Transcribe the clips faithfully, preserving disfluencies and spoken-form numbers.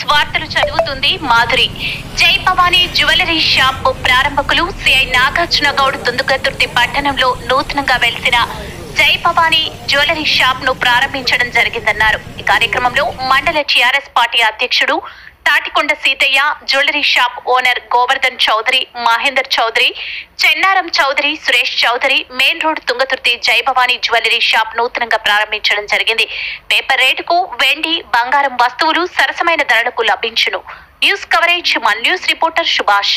వార్తలు చదువుతుంది Madhuri. Jai Bhavani jewellery shop ప్రారంభకులు సిఐ నాగార్జున గౌడ్ తుంగతుర్తి పట్టణంలో నూతనంగా వెలిసిన జై భవానీ జ్యువెలరీ షాప్ ను ప్రారంభించడం జరిగిందన్నారు. ఈ కార్యక్రమంలో మండల టీఆర్ఎస్ పార్టీ అధ్యక్షుడు Tatikonda Seetaiah, jewellery shop owner Govardhan Chowdary, Mahender Chowdary, Chennaram Chowdary, Suresh Chowdary main road Tungaturthi Jai Bhavani jewellery shop నూతనంగా ప్రారంభించడం జరిగింది. పేపర్ రేటుకు వెండి, బంగారం వస్తువులు సరసమైన ధరలకు లభించును. న్యూస్ కవరేజ్ మన న్యూస్ రిపోర్టర్ సుభాష్.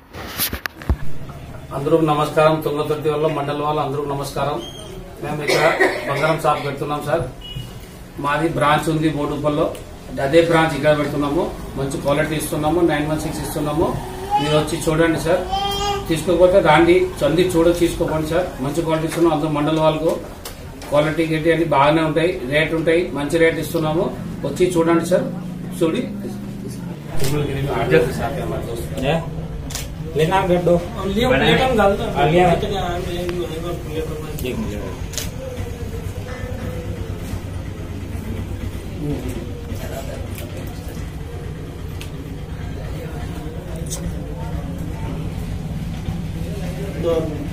అందరూ నమస్కారం. తుంగతుర్తి వల్ల మండల వాళ్ళు అందరూ నమస్కారం. మేము ఇక్కడ బంగారం షాప్ పెడుతున్నాం సార్. మాది బ్రాంచ్ ఉంది బోడుపల్లో, అదే బ్రాంచ్ ఇక్కడ పెడుతున్నాము. మంచి క్వాలిటీ ఇస్తున్నాము, నైన్ వన్ సిక్స్ ఇస్తున్నాము. మీరు వచ్చి చూడండి సార్. తీసుకోకపోతే రాండి, చంది చూడ తీసుకోకండి సార్. మంచి క్వాలిటీ ఇస్తున్నాం. అందరూ మండల వాళ్ళకు క్వాలిటీ గట్టి అన్ని బాగానే ఉంటాయి, రేట్ ఉంటాయి, మంచి రేట్ ఇస్తున్నాము. వచ్చి చూడండి సార్. చూడి दो